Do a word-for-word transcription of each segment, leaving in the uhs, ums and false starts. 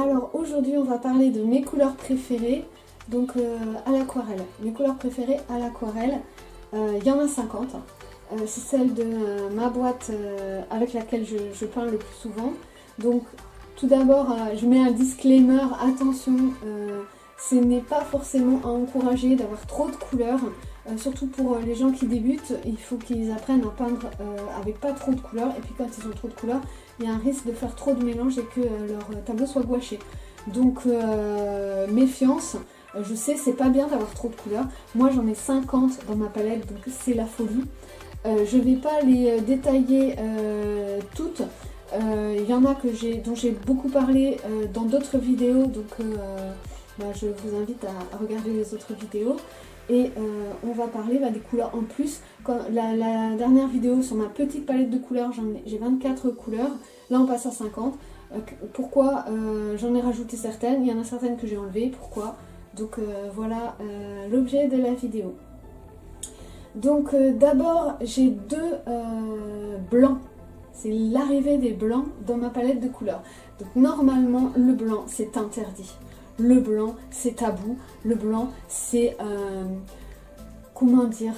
Alors aujourd'hui on va parler de mes couleurs préférées, donc euh, à l'aquarelle. Mes couleurs préférées à l'aquarelle, il euh, y en a cinquante. Euh, c'est celle de euh, ma boîte euh, avec laquelle je, je peins le plus souvent. Donc tout d'abord euh, je mets un disclaimer, attention, euh, ce n'est pas forcément à encourager d'avoir trop de couleurs. Euh, surtout pour euh, les gens qui débutent, il faut qu'ils apprennent à peindre euh, avec pas trop de couleurs. Et puis quand ils ont trop de couleurs, il y a un risque de faire trop de mélange et que euh, leur tableau soit gouaché. Donc euh, méfiance, euh, je sais c'est pas bien d'avoir trop de couleurs. Moi j'en ai cinquante dans ma palette, donc c'est la folie. Euh, je vais pas les détailler euh, toutes. Il euh, y en a que j'ai, dont j'ai beaucoup parlé euh, dans d'autres vidéos, donc euh, bah, je vous invite à, à regarder les autres vidéos. Et euh, on va parler bah, des couleurs en plus. Quand, la, la dernière vidéo sur ma petite palette de couleurs, j'ai vingt-quatre couleurs. Là on passe à cinquante. Euh, pourquoi euh, j'en ai rajouté certaines? Il y en a certaines que j'ai enlevées. Pourquoi? Donc euh, voilà euh, l'objet de la vidéo. Donc euh, d'abord j'ai deux euh, blancs. C'est l'arrivée des blancs dans ma palette de couleurs. Donc normalement le blanc c'est interdit. Le blanc c'est tabou. Le blanc c'est... Euh, comment dire?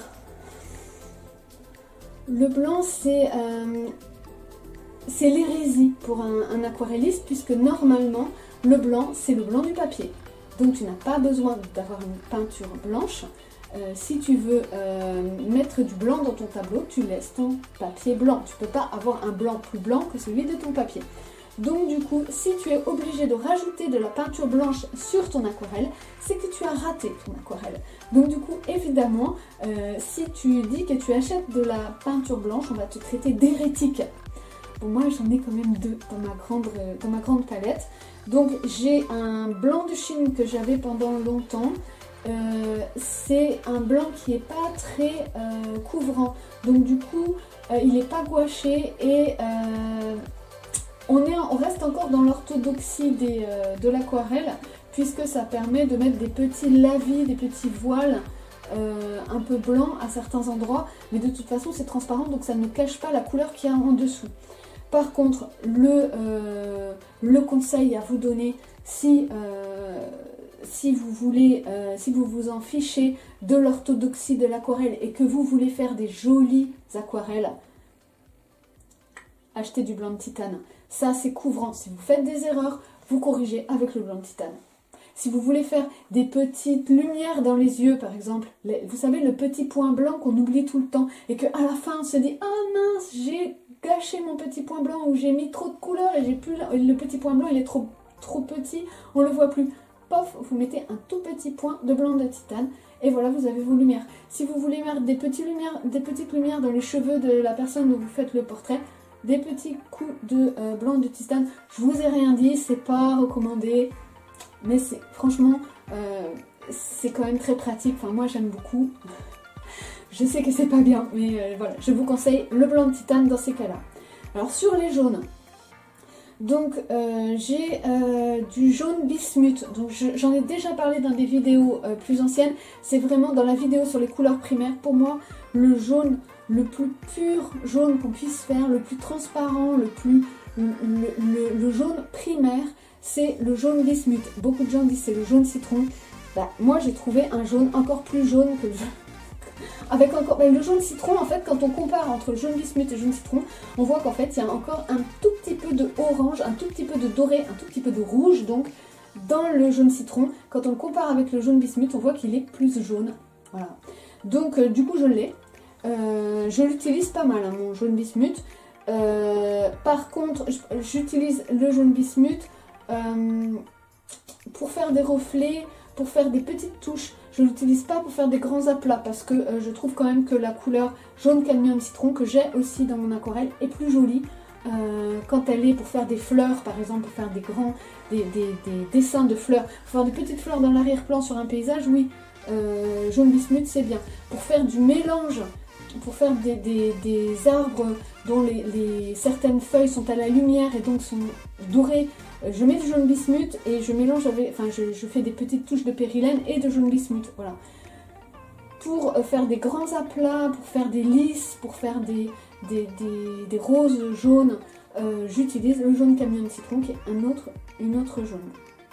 Le blanc c'est... Euh, c'est l'hérésie pour un, un aquarelliste, puisque normalement le blanc c'est le blanc du papier. Donc tu n'as pas besoin d'avoir une peinture blanche. Euh, si tu veux euh, mettre du blanc dans ton tableau, tu laisses ton papier blanc. Tu ne peux pas avoir un blanc plus blanc que celui de ton papier. Donc du coup, si tu es obligé de rajouter de la peinture blanche sur ton aquarelle, c'est que tu as raté ton aquarelle. Donc du coup, évidemment, euh, si tu dis que tu achètes de la peinture blanche, on va te traiter d'hérétique. Bon, moi j'en ai quand même deux dans ma grande, dans ma grande palette. Donc j'ai un blanc de Chine que j'avais pendant longtemps. Euh, c'est un blanc qui n'est pas très euh, couvrant. Donc du coup, euh, il n'est pas gouaché et... Euh, On, est, on reste encore dans l'orthodoxie euh, de l'aquarelle, puisque ça permet de mettre des petits lavis, des petits voiles euh, un peu blancs à certains endroits, mais de toute façon c'est transparent, donc ça ne cache pas la couleur qu'il y a en dessous. Par contre, le, euh, le conseil à vous donner, si, euh, si vous voulez, euh, si vous vous en fichez de l'orthodoxie de l'aquarelle et que vous voulez faire des jolies aquarelles, achetez du blanc de titane. Ça, c'est couvrant. Si vous faites des erreurs, vous corrigez avec le blanc de titane. Si vous voulez faire des petites lumières dans les yeux, par exemple, les, vous savez, le petit point blanc qu'on oublie tout le temps et qu'à la fin, on se dit « Ah mince, j'ai gâché mon petit point blanc ou j'ai mis trop de couleurs et j'ai plus le petit point blanc, il est trop, trop petit, on ne le voit plus. » Pof, vous mettez un tout petit point de blanc de titane et voilà, vous avez vos lumières. Si vous voulez mettre des petites lumières, des petites lumières dans les cheveux de la personne dont vous faites le portrait, des petits coups de euh, blanc de titane, je vous ai rien dit, c'est pas recommandé, mais c'est franchement, euh, c'est quand même très pratique, enfin moi j'aime beaucoup, je sais que c'est pas bien, mais euh, voilà, je vous conseille le blanc de titane dans ces cas-là. Alors sur les jaunes, donc euh, j'ai euh, du jaune bismuth, donc j'en ai déjà parlé dans des vidéos euh, plus anciennes, c'est vraiment dans la vidéo sur les couleurs primaires, pour moi le jaune le plus pur jaune qu'on puisse faire, le plus transparent, le plus le, le, le jaune primaire, c'est le jaune bismuth. Beaucoup de gens disent c'est le jaune citron. Bah, moi j'ai trouvé un jaune encore plus jaune que le jaune. Avec encore bah, le jaune citron, en fait, quand on compare entre le jaune bismuth et le jaune citron, on voit qu'en fait il y a encore un tout petit peu de orange, un tout petit peu de doré, un tout petit peu de rouge donc dans le jaune citron. Quand on le compare avec le jaune bismuth, on voit qu'il est plus jaune. Voilà. Donc euh, du coup je l'ai. Euh, je l'utilise pas mal, hein, mon jaune bismuth. Euh, par contre, j'utilise le jaune bismuth euh, pour faire des reflets, pour faire des petites touches. Je ne l'utilise pas pour faire des grands aplats parce que euh, je trouve quand même que la couleur jaune cadmium citron que j'ai aussi dans mon aquarelle est plus jolie. Euh, quand elle est pour faire des fleurs, par exemple, pour faire des grands, des, des, des dessins de fleurs, pour faire des petites fleurs dans l'arrière-plan sur un paysage, oui, euh, jaune bismuth c'est bien. Pour faire du mélange, pour faire des, des, des arbres dont les, les, certaines feuilles sont à la lumière et donc sont dorées, je mets du jaune bismuth et je mélange avec, enfin je, je fais des petites touches de périlène et de jaune bismuth, voilà. Pour faire des grands aplats, pour faire des lys, pour faire des, des, des, des roses jaunes, euh, j'utilise le jaune camion citron qui est un autre, une autre jaune.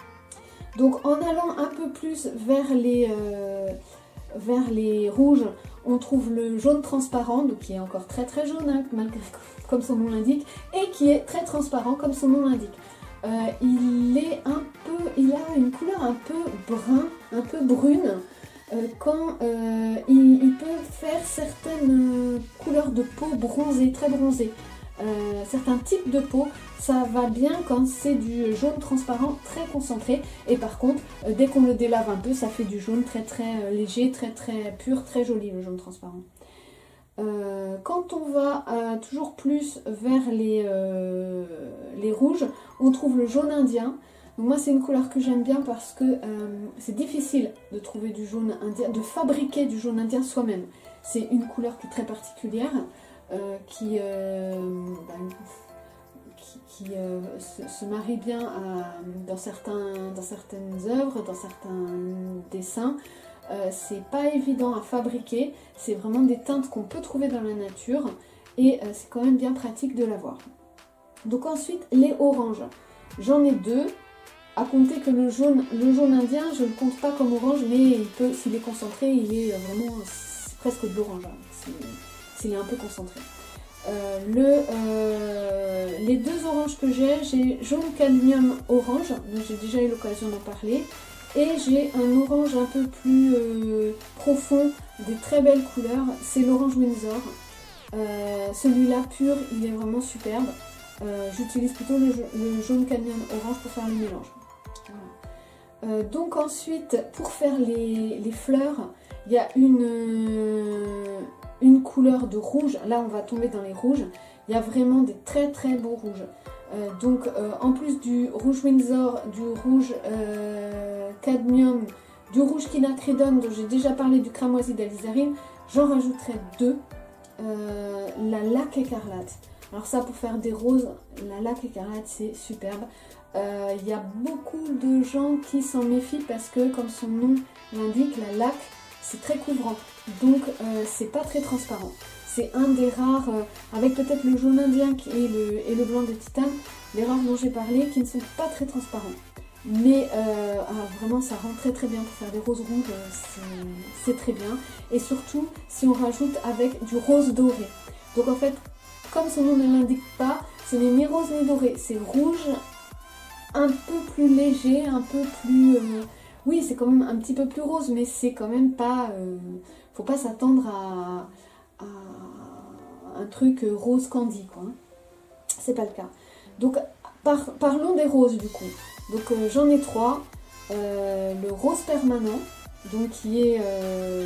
Donc en allant un peu plus vers les, euh, vers les rouges, on trouve le jaune transparent, donc qui est encore très très jaune, hein, malgré, comme son nom l'indique, et qui est très transparent comme son nom l'indique. Euh, il est un peu, il a une couleur un peu brun, un peu brune, euh, quand euh, il, il peut faire certaines couleurs de peau bronzée, très bronzée. Euh, certains types de peau, ça va bien quand c'est du jaune transparent très concentré, et par contre euh, dès qu'on le délave un peu, ça fait du jaune très très euh, léger, très très pur, très joli le jaune transparent. Euh, quand on va euh, toujours plus vers les, euh, les rouges, on trouve le jaune indien. Donc moi c'est une couleur que j'aime bien parce que euh, c'est difficile de trouver du jaune indien, de fabriquer du jaune indien soi-même. C'est une couleur qui est très particulière. Euh, qui, euh, bah, qui, qui euh, se, se marie bien à, dans, certains, dans certaines œuvres, dans certains dessins. Euh, c'est pas évident à fabriquer, c'est vraiment des teintes qu'on peut trouver dans la nature et euh, c'est quand même bien pratique de l'avoir. Donc ensuite les oranges, j'en ai deux, à compter que le jaune, le jaune indien je ne le compte pas comme orange, mais il peut, s'il est concentré, il est vraiment presque de l'orange. Hein. S'il est un peu concentré. Euh, le, euh, les deux oranges que j'ai, j'ai jaune cadmium orange, j'ai déjà eu l'occasion d'en parler, et j'ai un orange un peu plus euh, profond, des très belles couleurs, c'est l'orange Windsor. Euh, celui-là pur, il est vraiment superbe. Euh, J'utilise plutôt le, le jaune cadmium orange pour faire le mélange. Voilà. Euh, donc ensuite, pour faire les, les fleurs, il y a une... Euh, une couleur de rouge, là on va tomber dans les rouges, il y a vraiment des très très beaux rouges. Euh, donc euh, en plus du rouge Windsor, du rouge euh, cadmium, du rouge quinacridone dont j'ai déjà parlé, du cramoisi d'alizarine, j'en rajouterai deux, euh, la laque écarlate. Alors ça pour faire des roses, la laque écarlate c'est superbe. Euh, il y a beaucoup de gens qui s'en méfient parce que comme son nom l'indique, la laque c'est très couvrant, donc euh, c'est pas très transparent. C'est un des rares, euh, avec peut-être le jaune indien et le, et le blanc de titane, les rares dont j'ai parlé qui ne sont pas très transparents. Mais euh, ah, vraiment ça rend très très bien pour faire des roses rouges, euh, c'est très bien. Et surtout si on rajoute avec du rose doré. Donc en fait, comme son nom ne l'indique pas, ce n'est ni rose ni doré, c'est rouge un peu plus léger, un peu plus... Euh, oui, c'est quand même un petit peu plus rose, mais c'est quand même pas... Euh, faut pas s'attendre à, à un truc rose candy, quoi. C'est pas le cas. Donc, par, parlons des roses, du coup. Donc, euh, j'en ai trois. Euh, le rose permanent, donc qui est euh,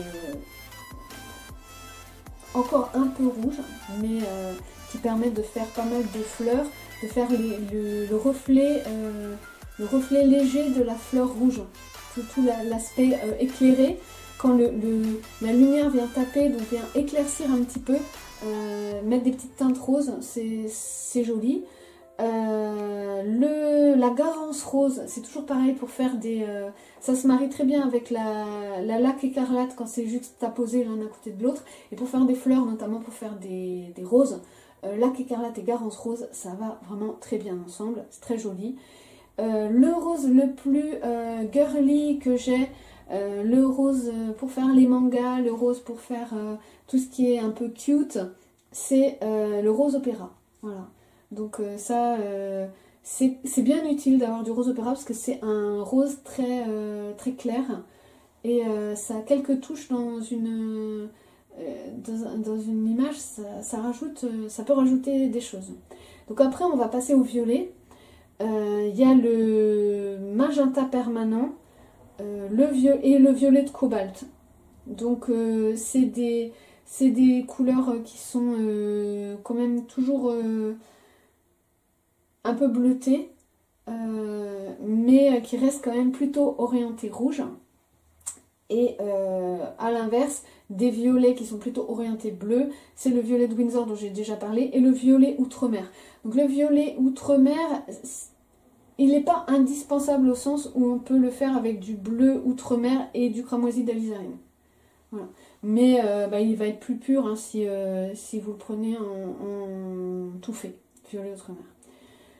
encore un peu rouge, mais euh, qui permet de faire pas mal de fleurs, de faire les, le, le reflet... Euh, le reflet léger de la fleur rouge. Tout l'aspect euh, éclairé, quand le, le, la lumière vient taper, donc vient éclaircir un petit peu, euh, mettre des petites teintes roses, c'est joli. Euh, le, la garance rose, c'est toujours pareil pour faire des... Euh, ça se marie très bien avec la, la laque écarlate quand c'est juxtaposé l'un à côté de l'autre. Et pour faire des fleurs, notamment pour faire des, des roses, euh, laque écarlate et garance rose, ça va vraiment très bien ensemble, c'est très joli. Euh, le rose le plus euh, girly que j'ai, euh, le rose pour faire les mangas, le rose pour faire euh, tout ce qui est un peu cute, c'est euh, le rose opéra. Voilà. Donc euh, ça, euh, c'est bien utile d'avoir du rose opéra parce que c'est un rose très, euh, très clair et euh, ça a quelques touches dans une, euh, dans, dans une image, ça, ça, rajoute, ça peut rajouter des choses. Donc après on va passer au violet. Il euh, y a le magenta permanent euh, le vieux et le violet de cobalt. Donc euh, c'est des, des couleurs qui sont euh, quand même toujours euh, un peu bleutées, euh, mais qui restent quand même plutôt orientées rouge. Et euh, à l'inverse, des violets qui sont plutôt orientés bleu, c'est le violet de Windsor dont j'ai déjà parlé, et le violet outre-mer. Donc le violet outre-mer, il n'est pas indispensable au sens où on peut le faire avec du bleu outre-mer et du cramoisi d'alizarine. Voilà. Mais euh, bah, il va être plus pur hein, si, euh, si vous le prenez en, en tout fait, violet outre-mer.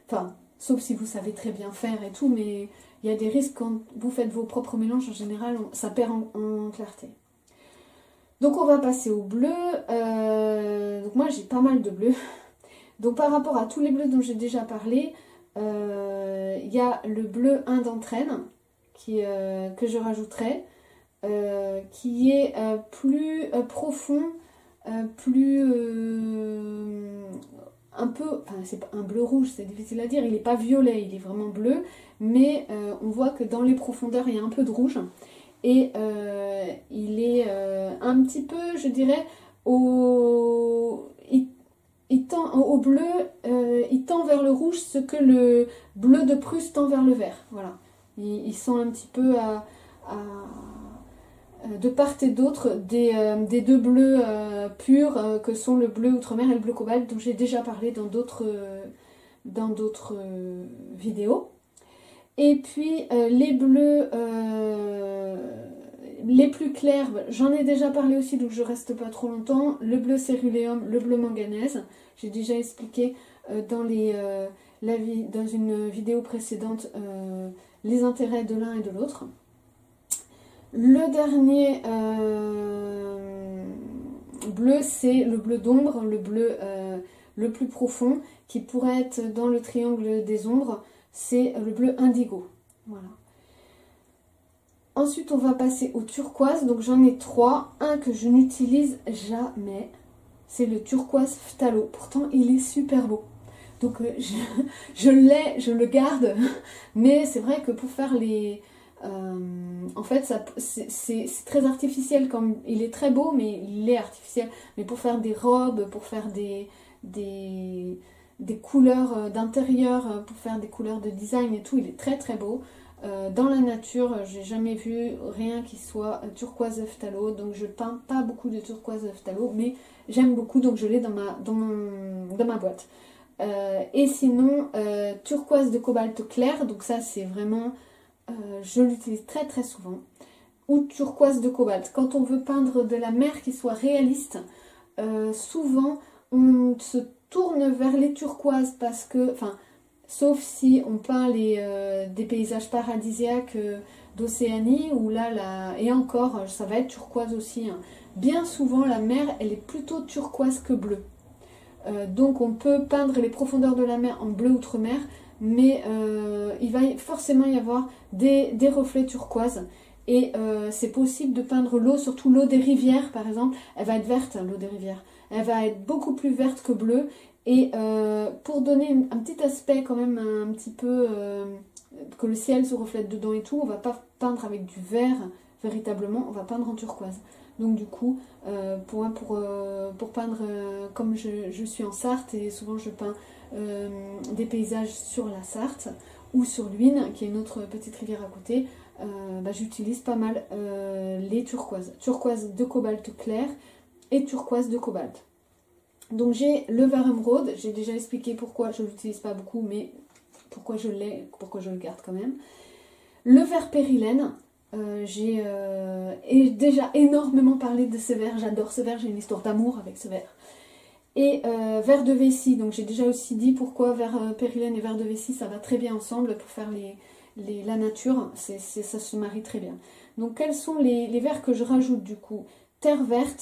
Enfin, sauf si vous savez très bien faire et tout, mais il y a des risques quand vous faites vos propres mélanges, en général, on, ça perd en, en clarté. Donc on va passer au bleu. Euh, donc moi j'ai pas mal de bleus. Donc par rapport à tous les bleus dont j'ai déjà parlé, il euh, y a le bleu Indentrène qui, euh, que je rajouterai, euh, qui est euh, plus euh, profond, euh, plus euh, un peu, enfin c'est pas un bleu rouge, c'est difficile à dire, il n'est pas violet, il est vraiment bleu, mais euh, on voit que dans les profondeurs il y a un peu de rouge, et euh, il est euh, un petit peu, je dirais, au... Il, il tend au bleu, euh, il tend vers le rouge ce que le bleu de Prusse tend vers le vert. Voilà. Ils, ils sont un petit peu à, à, de part et d'autre des, euh, des deux bleus euh, purs euh, que sont le bleu outre-mer et le bleu cobalt, dont j'ai déjà parlé dans d'autres euh, dans d'autres euh, vidéos. Et puis euh, les bleus euh, les plus clairs, j'en ai déjà parlé aussi, donc je reste pas trop longtemps. Le bleu céruléum, le bleu manganèse, j'ai déjà expliqué euh, dans, les, euh, la vie, dans une vidéo précédente euh, les intérêts de l'un et de l'autre. Le dernier euh, bleu, c'est le bleu d'ombre, le bleu euh, le plus profond, qui pourrait être dans le triangle des ombres, c'est le bleu indigo. Voilà. Ensuite, on va passer au turquoise. Donc, j'en ai trois. Un que je n'utilise jamais, c'est le turquoise phthalo. Pourtant, il est super beau. Donc, euh, je, je l'ai, je le garde. Mais c'est vrai que pour faire les... Euh, en fait, c'est très artificiel. Comme, il est très beau, mais il est artificiel. Mais pour faire des robes, pour faire des... des des couleurs d'intérieur, pour faire des couleurs de design et tout, il est très très beau. Euh, dans la nature, j'ai jamais vu rien qui soit turquoise phthalo, donc je peins pas beaucoup de turquoise phthalo, mais j'aime beaucoup, donc je l'ai dans ma, dans, mon, dans ma boîte. Euh, et sinon, euh, turquoise de cobalt clair, donc ça c'est vraiment, euh, je l'utilise très très souvent. Ou turquoise de cobalt. Quand on veut peindre de la mer qui soit réaliste, euh, souvent on se tourne vers les turquoises parce que, enfin, sauf si on peint les, euh, des paysages paradisiaques euh, d'Océanie, où là, la, et encore, ça va être turquoise aussi. Hein. Bien souvent, la mer, elle est plutôt turquoise que bleue. Euh, donc, on peut peindre les profondeurs de la mer en bleu outre-mer, mais euh, il va forcément y avoir des, des reflets turquoise. Et euh, c'est possible de peindre l'eau, surtout l'eau des rivières, par exemple. Elle va être verte, l'eau des rivières. Elle va être beaucoup plus verte que bleue. Et euh, pour donner une, un petit aspect quand même un, un petit peu... Euh, que le ciel se reflète dedans et tout, on va pas peindre avec du vert, véritablement. On va peindre en turquoise. Donc du coup, euh, pour, pour, euh, pour peindre, euh, comme je, je suis en Sarthe, et souvent je peins euh, des paysages sur la Sarthe, ou sur l'Huine, qui est une autre petite rivière à côté, euh, bah, j'utilise pas mal euh, les turquoises. Turquoise de cobalt clair et turquoise de cobalt. Donc j'ai le vert émeraude, j'ai déjà expliqué pourquoi je ne l'utilise pas beaucoup, mais pourquoi je l'ai, pourquoi je le garde quand même. Le vert périlène, euh, j'ai euh, déjà énormément parlé de ce vert, j'adore ce vert, j'ai une histoire d'amour avec ce vert. Et euh, vert de vessie, donc j'ai déjà aussi dit pourquoi vert euh, périlène et vert de vessie, ça va très bien ensemble pour faire les, les, la nature, c'est, c'est, ça se marie très bien. Donc quels sont les, les verts que je rajoute du coup? Terre verte,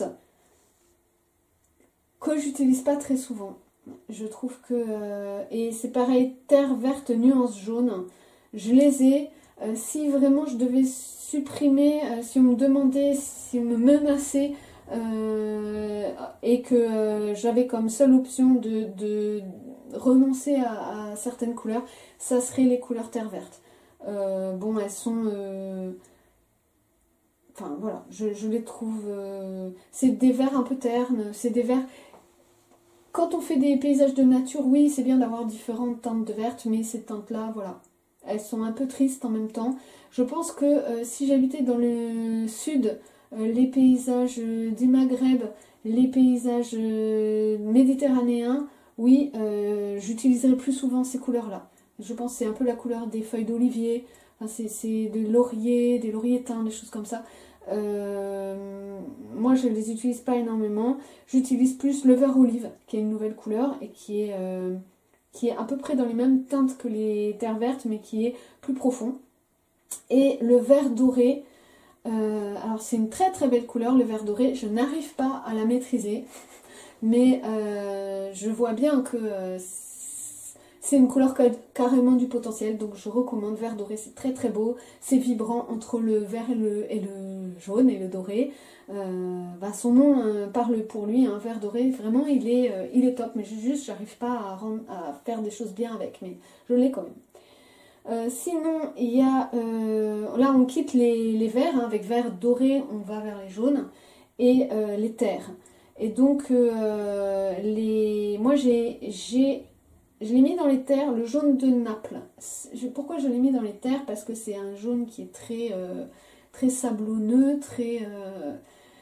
que j'utilise pas très souvent. Je trouve que... Euh, et c'est pareil, terre verte nuance jaune, je les ai. Euh, si vraiment je devais supprimer, euh, si on me demandait, si on me menaçait, Euh, et que euh, j'avais comme seule option de, de renoncer à, à certaines couleurs, ça serait les couleurs terre verte. Euh, bon, elles sont... Euh, enfin voilà, je, je les trouve... Euh, c'est des verts un peu ternes, c'est des verts... Quand on fait des paysages de nature, oui, c'est bien d'avoir différentes teintes de vertes, mais ces teintes-là, voilà, elles sont un peu tristes en même temps. Je pense que euh, si j'habitais dans le sud... Euh, les paysages euh, du Maghreb, les paysages euh, méditerranéens, oui, euh, j'utiliserai plus souvent ces couleurs-là. Je pense que c'est un peu la couleur des feuilles d'olivier, enfin, c'est des lauriers, des lauriers teints, des choses comme ça. Euh, moi, je ne les utilise pas énormément. J'utilise plus le vert olive, qui est une nouvelle couleur et qui est, euh, qui est à peu près dans les mêmes teintes que les terres vertes, mais qui est plus profond. Et le vert doré, euh, alors c'est une très très belle couleur, le vert doré, je n'arrive pas à la maîtriser, mais euh, je vois bien que euh, c'est une couleur qui a carrément du potentiel, donc je recommande vert doré, c'est très très beau, c'est vibrant entre le vert et le, et le jaune et le doré. Euh, bah son nom euh, parle pour lui, un hein, vert doré, vraiment il est, euh, il est top, mais juste j'arrive pas à, rendre, à faire des choses bien avec, mais je l'ai quand même. Euh, sinon, il y a, euh, là on quitte les, les verts, hein, avec vert doré, on va vers les jaunes, et euh, les terres. Et donc, euh, les, moi j'ai, j'ai, je l'ai mis dans les terres, le jaune de Naples. Je, pourquoi je l'ai mis dans les terres? Parce que c'est un jaune qui est très, euh, très sablonneux, très, euh,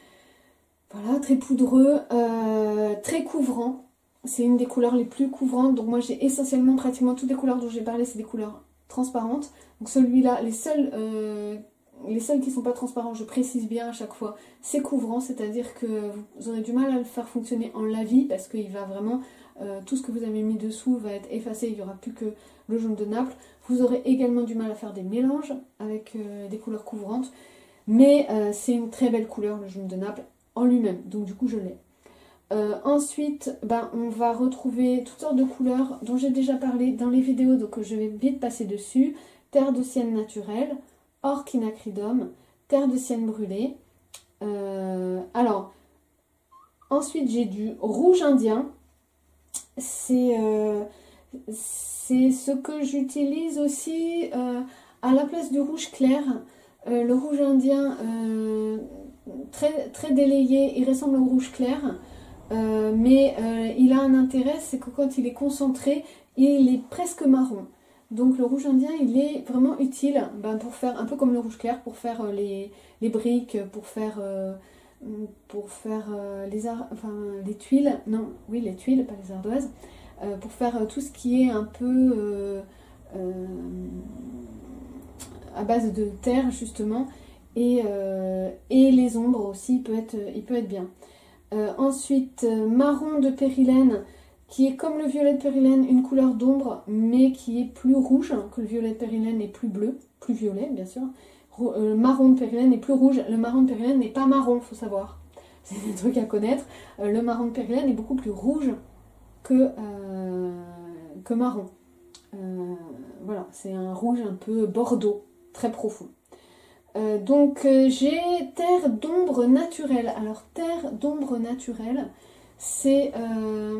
voilà, très poudreux, euh, très couvrant. C'est une des couleurs les plus couvrantes, donc moi j'ai essentiellement, pratiquement toutes les couleurs dont j'ai parlé, c'est des couleurs transparentes. Donc celui-là, les seuls, euh, les seuls qui ne sont pas transparents, je précise bien à chaque fois, c'est couvrant, c'est-à-dire que vous aurez du mal à le faire fonctionner en lavis parce qu'il va vraiment, euh, tout ce que vous avez mis dessous va être effacé, il n'y aura plus que le jaune de Naples. Vous aurez également du mal à faire des mélanges avec euh, des couleurs couvrantes, mais euh, c'est une très belle couleur, le jaune de Naples en lui-même, donc du coup je l'ai. Euh, ensuite, ben, on va retrouver toutes sortes de couleurs dont j'ai déjà parlé dans les vidéos, donc je vais vite passer dessus. Terre de sienne naturelle, orchidinacridum, terre de sienne brûlée. Euh, alors, ensuite j'ai du rouge indien. C'est euh, c'est ce que j'utilise aussi euh, à la place du rouge clair. Euh, le rouge indien, euh, très, très délayé, il ressemble au rouge clair. Euh, mais euh, il a un intérêt, c'est que quand il est concentré, il est presque marron. Donc le rouge indien, il est vraiment utile ben, pour faire, un peu comme le rouge clair, pour faire euh, les, les briques, pour faire, euh, pour faire euh, les, ar enfin, les tuiles, non, oui les tuiles, pas les ardoises, euh, pour faire euh, tout ce qui est un peu euh, euh, à base de terre justement, et, euh, et les ombres aussi, il peut être, il peut être bien. Euh, ensuite, euh, marron de périlène, qui est comme le violet de périlène, une couleur d'ombre, mais qui est plus rouge que le violet de périlène et plus bleu, plus violet bien sûr. Rou euh, marron de périlène est plus rouge, le marron de périlène n'est pas marron, faut savoir. C'est des trucs à connaître. Euh, le marron de périlène est beaucoup plus rouge que, euh, que marron. Euh, voilà, c'est un rouge un peu bordeaux, très profond. Euh, donc euh, j'ai terre d'ombre naturelle. Alors terre d'ombre naturelle, c'est euh,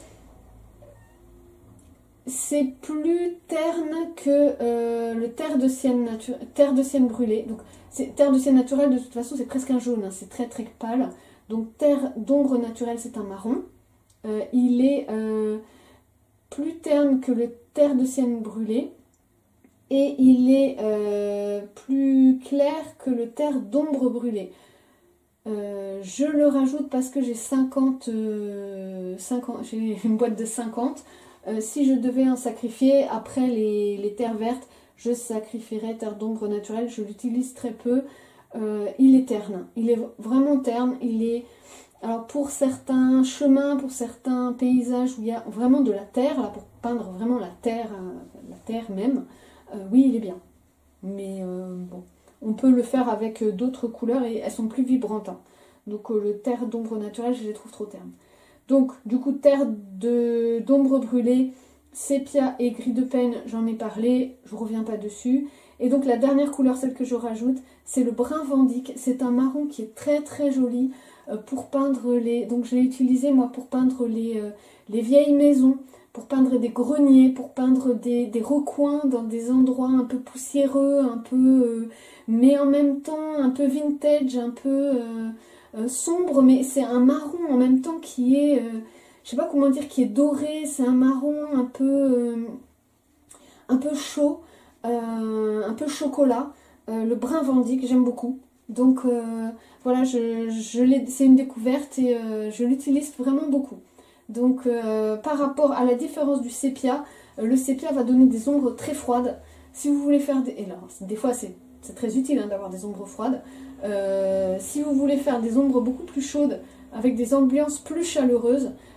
c'est plus terne que euh, le terre de sienne naturelle, terre de sienne brûlée. Donc c'est terre de sienne naturelle, de toute façon c'est presque un jaune, hein, c'est très très pâle. Donc terre d'ombre naturelle, c'est un marron. Euh, il est euh, plus terne que le terre de sienne brûlée. Et il est euh, plus clair que le terre d'ombre brûlée. Euh, je le rajoute parce que j'ai cinquante, euh, cinquante, j'ai une boîte de cinquante. Euh, si je devais en sacrifier, après les, les terres vertes, je sacrifierais terre d'ombre naturelle. Je l'utilise très peu. Euh, il est terne. Il est vraiment terne. Il est... Alors pour certains chemins, pour certains paysages où il y a vraiment de la terre, là pour peindre vraiment la terre, la terre même, Euh, oui, il est bien, mais euh, bon, on peut le faire avec euh, d'autres couleurs et elles sont plus vibrantes. Hein. Donc euh, le terre d'ombre naturelle, je les trouve trop ternes. Donc du coup, terre d'ombre brûlée, sépia et gris de peigne, j'en ai parlé, je reviens pas dessus. Et donc la dernière couleur, celle que je rajoute, c'est le brun Vandyck. C'est un marron qui est très très joli euh, pour peindre les... Donc je l'ai utilisé moi pour peindre les, euh, les vieilles maisons, pour peindre des greniers, pour peindre des, des recoins dans des endroits un peu poussiéreux, un peu, euh, mais en même temps un peu vintage, un peu euh, euh, sombre, mais c'est un marron en même temps qui est, euh, je sais pas comment dire, qui est doré, c'est un marron un peu, euh, un peu chaud, euh, un peu chocolat, euh, le brun Vandyck, j'aime beaucoup. Donc euh, voilà, je, je c'est une découverte et euh, je l'utilise vraiment beaucoup. Donc euh, par rapport à la différence du sépia, euh, le sépia va donner des ombres très froides. Si vous voulez faire des... Et là, des fois c'est très utile hein, d'avoir des ombres froides. Euh, si vous voulez faire des ombres beaucoup plus chaudes, avec des ambiances plus chaleureuses,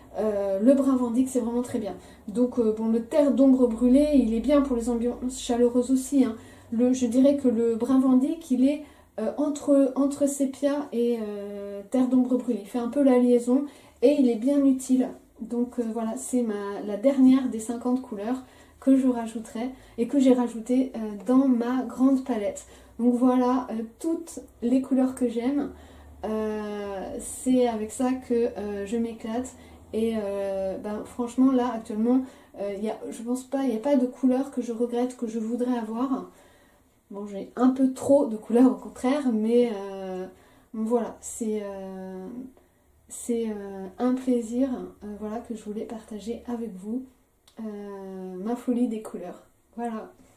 Euh, le brun Vandyck, c'est vraiment très bien. Donc, euh, bon, le terre d'ombre brûlée, il est bien pour les ambiances chaleureuses aussi. Hein. Le, je dirais que le brun Vandyck, il est euh, entre, entre sépia et euh, terre d'ombre brûlée. Il fait un peu la liaison et il est bien utile. Donc, euh, voilà, c'est ma la dernière des cinquante couleurs que je rajouterai et que j'ai rajouté euh, dans ma grande palette. Donc, voilà, euh, toutes les couleurs que j'aime. Euh, c'est avec ça que euh, je m'éclate. Et euh, ben, franchement, là, actuellement, euh, y a, je pense pas, il n'y a pas de couleur que je regrette, que je voudrais avoir. Bon, j'ai un peu trop de couleurs, au contraire, mais euh, voilà, c'est euh, c'est euh, un plaisir euh, voilà, que je voulais partager avec vous. Euh, ma folie des couleurs. Voilà.